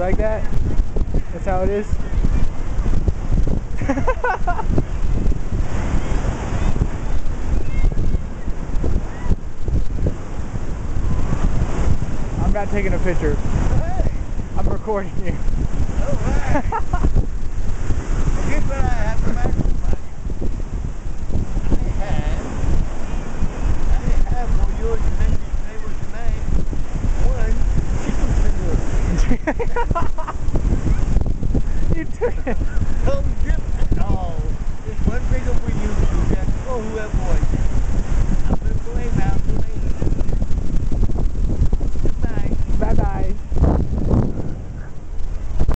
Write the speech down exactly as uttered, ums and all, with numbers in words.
like that? That's how it is? I'm not taking a picture. Hey. I'm recording you. Alright. Here's what I have to back to back. I have, I have for yours and then your neighbors tonight. One chicken finger. You took it. Come dip. Oh, it's one finger for you.